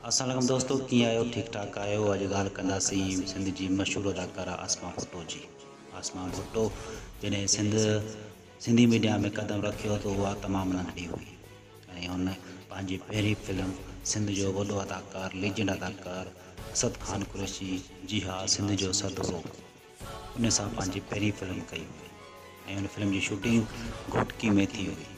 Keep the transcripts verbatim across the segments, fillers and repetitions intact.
अस्सलाम दोस्तों, कीअं आहियो? ठीक ठाक आहियो? अॼु ॻाल्हि कंदासीं सिंध जी मशहूरु अदाकारा आसमा भुट्टो जी। आसमा भुट्टो जॾहिं सिंध सिंधी मीडिया में क़दम रखियो त उहा तमामु नंढड़ी हुई ऐं हुन पंहिंजी पहिरीं फिल्म सिंध जो वॾो अदाकार लीजेंड अदाकार असद खान कुरैशी, जी हा, सिंध जो सदोरो, उन सां पंहिंजी पहिरीं फिल्म कई हुई ऐं हुन फिल्म जी शूटिंग घुटकी में थी हुई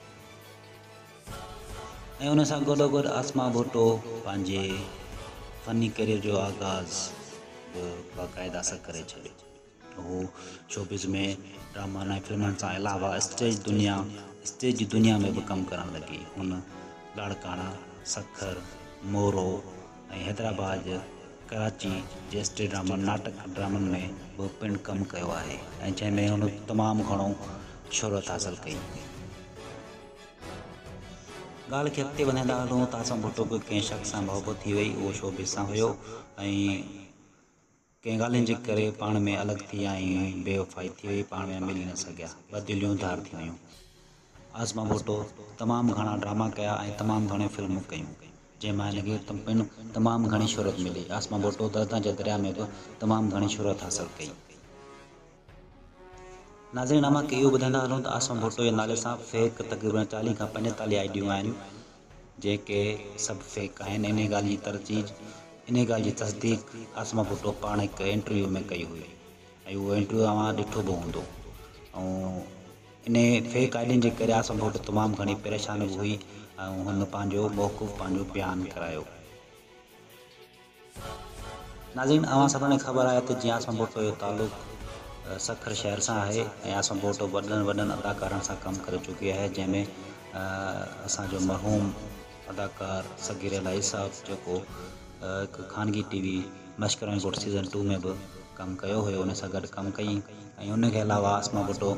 ऐं उन सां गॾोगॾु आसमा भुट्टो पंहिंजे फ़नी करियर जो आगाज़ बि बाक़ाइदा सां करे छॾियो। हू शोबिज़ में ड्रामनि ऐं फिल्मनि सां अलावा स्टेज दुनिया स्टेज जी दुनिया में बि कमु करणु लॻी। हुन लाड़काना, सखर, मोरो ऐं हैदराबाद, कराची जे स्टेज ड्रामनि नाटक ड्रामनि में बि पिणु कमु कयो आहे ऐं जंहिंमें हुन तमामु घणो शोहरत हासिलु कई। ॻाल्हि खे अॻिते वधाईंदा हलूं त आसमा भुट्टो खे कंहिं शख़्स सां मुहबत थी वई, उहो शोबिज़ सां हुयो ऐं कंहिं ॻाल्हियुनि जे करे पाण में अलॻि थी विया ऐं बेवफ़ाई थी वई, पाण में मिली न सघिया, ॿ दिलियूं धार थी वियूं। आसमा भुट्टो तमामु घणा ड्रामा कया ऐं तमामु घणियूं फिल्मूं कयूं, जंहिंमां हिनखे पिणु तमामु घणी शोहरत मिली। आसमा भुट्टो दर्द जे दरिया में बि तमामु घणी शोहरत हासिलु कई। नाज़रीन, अमां खे इहो ॿुधाईंदा हलूं त आसमा भुट्टो जे नाले सां फेक तक़रीबन चालीह खां पंजेतालीह आइडियूं आहिनि, जेके सभु फेक आहिनि। इन ॻाल्हि जी तरजीह इन ॻाल्हि जी तस्दीक आसमा भुट्टो पाण हिकु इंटरव्यू में कई हुई ऐं उहो इंटरव्यू अवां ॾिठो बि हूंदो ऐं इन फेक आइडियुनि जे करे आसमा भुट्टो तमामु घणी परेशानी बि हुई ऐं हुन पंहिंजो मौक़ुफ़ पंहिंजो बयानु करायो। नाज़रीन, अवां सभिनी खे ख़बर आहे त जीअं आसमा भुट्टो जो तालुक़ु सखर शहर सां आहे ऐं आसमा भुट्टो वॾनि वॾनि अदाकारनि सां कमु करे चुकी आहे, जंहिंमें असांजो मरहूम अदाकार सगीर इलाही साहब जेको हिकु ख़ानगी टीवी मश्करनि घोट सीज़न टू में बि कमु कयो हुयो, उन सां गॾु कमु कई ऐं उनखे अलावा आसमा भुट्टो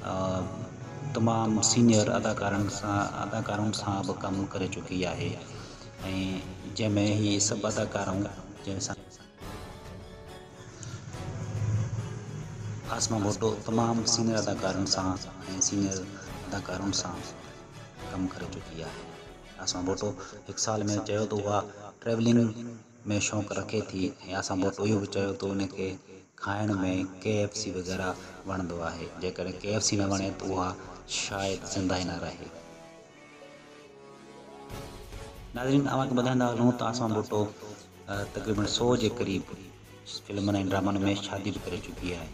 तमामु सीनियर अदाकारनि सां अदाकारुनि सां बि कमु करे चुकी आहे ऐं जंहिंमें हीअ सभु अदाकारूं जंहिंसां आसमा भुट्टो तमामु सीनियर अदाकारनि सां ऐं सीनियर अदाकारुनि सां कमु करे चुकी आहे। आसमा भुट्टो हिकु साल में चयो त उहा ट्रेवलिंग में शौक़ु रखे थी ऐं आसमा भुट्टो इहो बि चयो त उनखे खाइण में के एफ सी वग़ैरह वणंदो आहे। जेकॾहिं के एफ सी न वणे त उहा शायदि ज़िंदा ई न रहे। नाज़रीन, अवां खे ॿुधाईंदा हलूं त आसमा भुट्टो तक़रीबन सौ जे क़रीब फिल्मनि ऐं ड्रामनि में शादी बि करे चुकी आहे,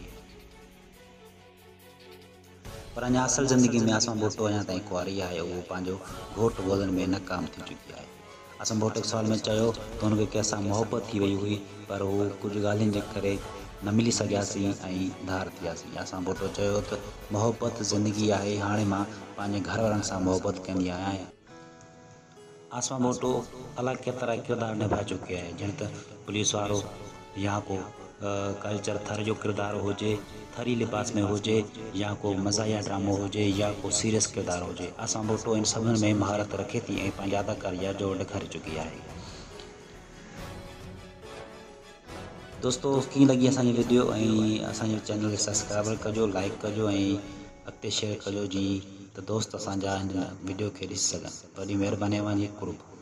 पर अञा असल ज़िंदगी में आसमा भुट्टो अञा ताईं कुंवारी आहे। उहो पंहिंजो घोट ॻोल्हण में नाकाम थी चुकी आहे। आसमा भुट्टो हिकु साल में चयो त हुनखे कंहिंसां मुहबत थी वई हुई, पर हू कुझु ॻाल्हियुनि जे करे न मिली सघियासीं ऐं धार थियासीं। आसमा भुट्टो चयो त मुहबत ज़िंदगी आहे, हाणे मां पंहिंजे घर वारनि सां मुहबत कंदी आहियां। आसमा भुट्टो अलाए केतिरा किरदार निभाए चुकी आहे, जीअं त पुलिस वारो या को कल्चर थर जो किरदारु हुजे, थरी लिबास में हुजे, या को मज़ाहिया ड्रामो हुजे, या को सीरियस किरदारु हुजे, आसमा भुट्टो इन सभिनि में महारत रखे थी ऐं पंहिंजा अदाकारीअ जो ॾेखारे चुकी आहे। दोस्तों, कीअं लॻी असांजी वीडियो ऐं असांजे चैनल खे सब्सक्राइब कजो, लाइक कजो ऐं अॻिते शेयर कजो, जीअं त दोस्त असांजा हिन वीडियो खे ॾिसी सघनि। वॾी महिरबानी अवांजी कुर्ब।